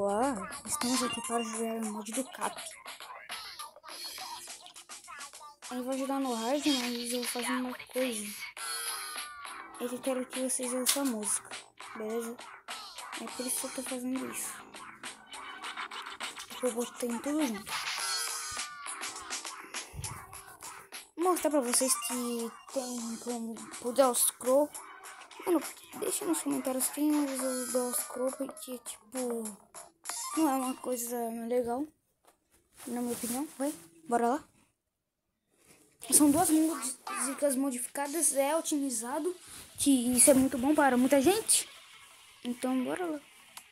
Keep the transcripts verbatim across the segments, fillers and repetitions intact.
Olá, estamos aqui para jogar o mod do Cap. Eu vou ajudar no hard, mas eu vou fazer uma coisa. Eu quero que vocês ouçam a música, beleza? É por isso que eu tô fazendo isso. Eu botei tudo junto. Vou mostrar pra vocês que tem como o Del Scroll. Mano, deixa nos comentários quem usa o Del Scroll, porque tipo não é uma coisa legal, na minha opinião. Vai, bora lá. São duas músicas modificadas, é otimizado, que isso é muito bom para muita gente. Então bora lá.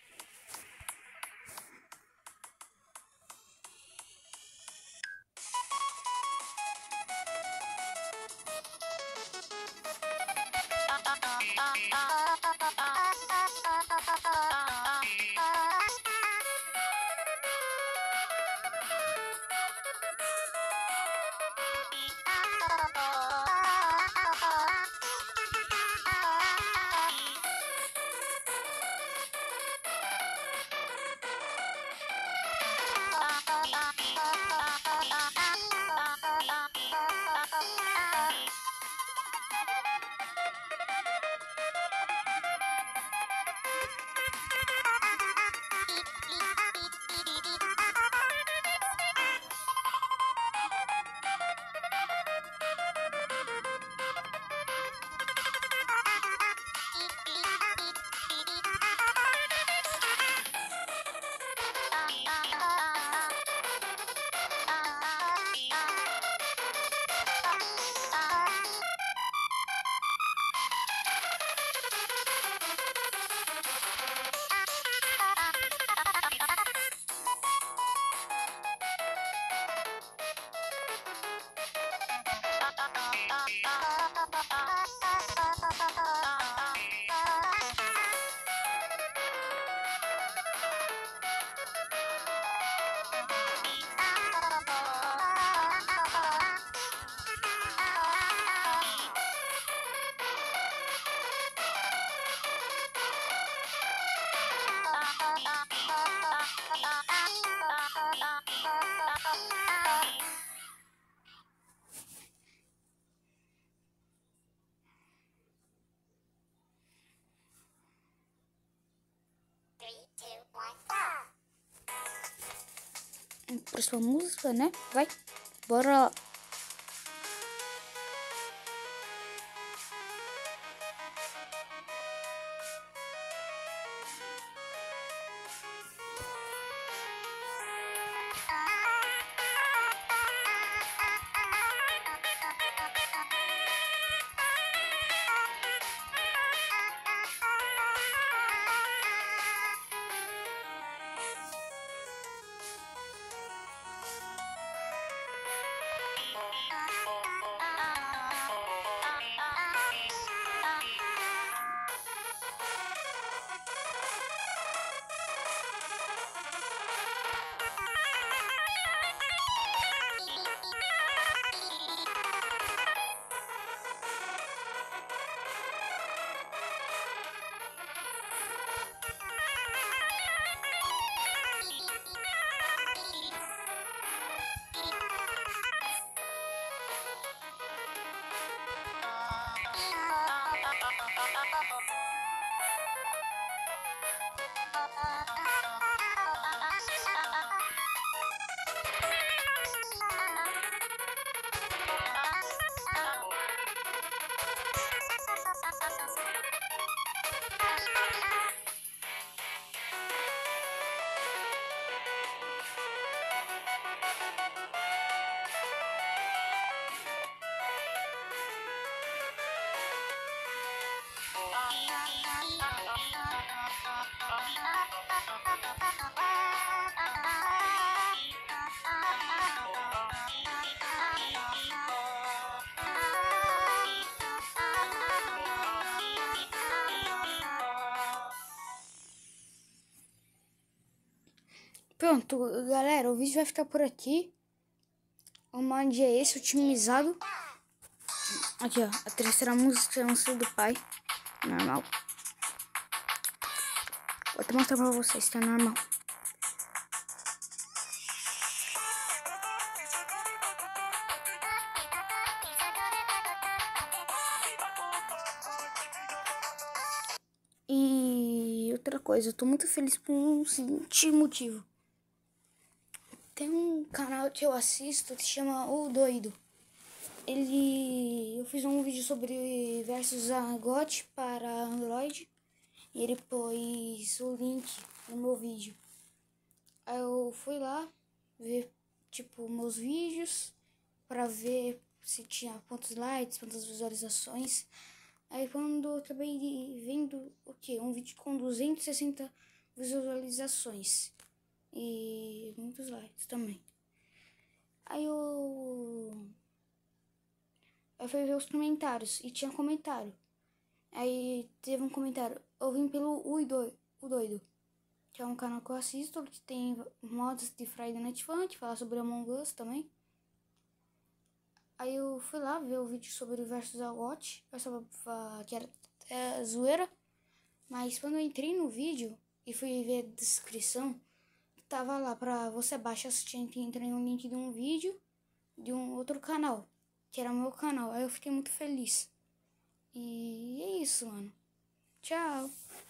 Próxima música, né? Vai, bora lá. Pronto, galera, o vídeo vai ficar por aqui. O mod é esse, otimizado. Aqui, ó, a terceira música é um seu do pai. Normal. Vou até mostrar pra vocês, tá normal. coisa. Eu tô muito feliz por um seguinte motivo. Tem um canal que eu assisto que se chama O Doido. Ele... Eu fiz um vídeo sobre versus a G O T para Android. E ele pôs o link no meu vídeo. Aí eu fui lá ver, tipo, meus vídeos pra ver se tinha quantos likes, quantas visualizações. Aí quando eu acabei vendo o que? Um vídeo com duzentas e sessenta visualizações e muitos likes também. Aí eu, eu fui ver os comentários e tinha comentário. Aí teve um comentário, eu vim pelo O Doido, que é um canal que eu assisto, que tem mods de Friday Night Fun, que fala sobre Among Us também. Aí eu fui lá ver o vídeo sobre o versus a G O T, eu achava que era é, zoeira, mas quando eu entrei no vídeo e fui ver a descrição, tava lá pra você baixar, tinha que entrar no link de um vídeo de um outro canal, que era o meu canal. Aí eu fiquei muito feliz. E é isso, mano. Tchau.